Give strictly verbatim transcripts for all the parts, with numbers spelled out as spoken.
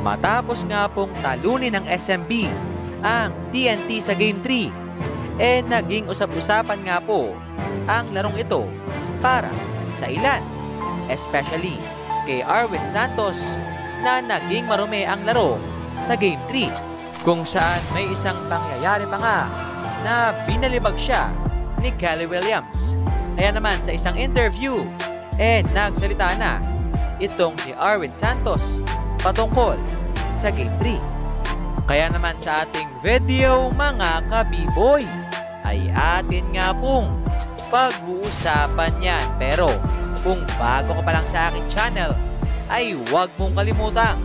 Matapos nga pong talunin ng S M B ang T N T sa Game three, eh naging usap-usapan nga po ang larong ito para sa ilan, especially kay Arwin Santos na naging marumi ang laro sa Game three, kung saan may isang pangyayari pa nga na binalibag siya ni Kelly Williams. Kaya naman sa isang interview, eh nagsalita na itong si Arwin Santos patungkol sa Game three. Kaya naman sa ating video mga kabiboy, ay atin nga pong pag-uusapan yan. Pero kung bago ka pa lang sa aking channel, ay huwag mong kalimutang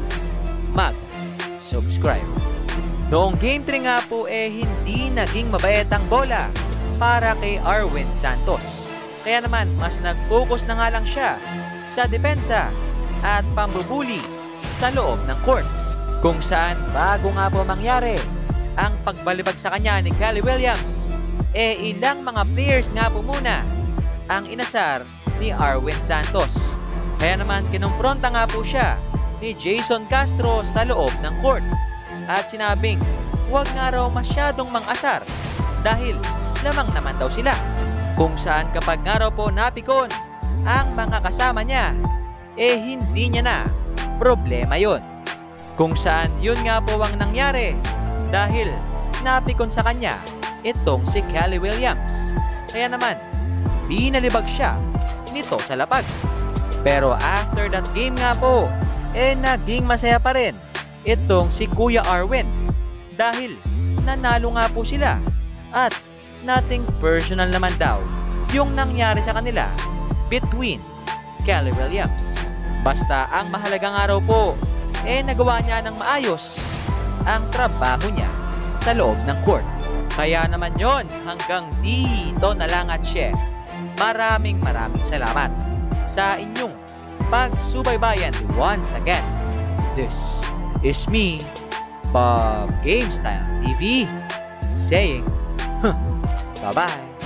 mag-subscribe. Noong Game three nga po eh hindi naging mabait ang bola para kay Arwin Santos. Kaya naman mas nag-focus na nga lang siya sa depensa at pambubuli sa loob ng court, kung saan bago nga po mangyari ang pagbalibag sa kanya ni Kelly Williams, eh ilang mga players nga po muna ang inasar ni Arwin Santos. Kaya naman kinumpronta nga po siya ni Jason Castro sa loob ng court at sinabing huwag nga raw masyadong mang-asar dahil lamang naman daw sila. Kung saan kapag nga raw po napikon ang mga kasama niya, eh hindi niya na problema yon. Kung saan yun nga po ang nangyari dahil napikon sa kanya itong si Kelly Williams. Kaya naman binalibag siya nito sa lapag. Pero after that game nga po, eh naging masaya pa rin itong si Kuya Arwin dahil nanalo nga po sila at nothing personal naman daw yung nangyari sa kanila between Kelly Williams. Basta ang mahalagang araw po, eh nagawa niya ng maayos ang trabaho niya sa loob ng court. Kaya naman yon, hanggang dito na lang at share. Maraming maraming salamat sa inyong pagsubaybayan once again. This is me, Bob GameStyle T V, saying, bye-bye.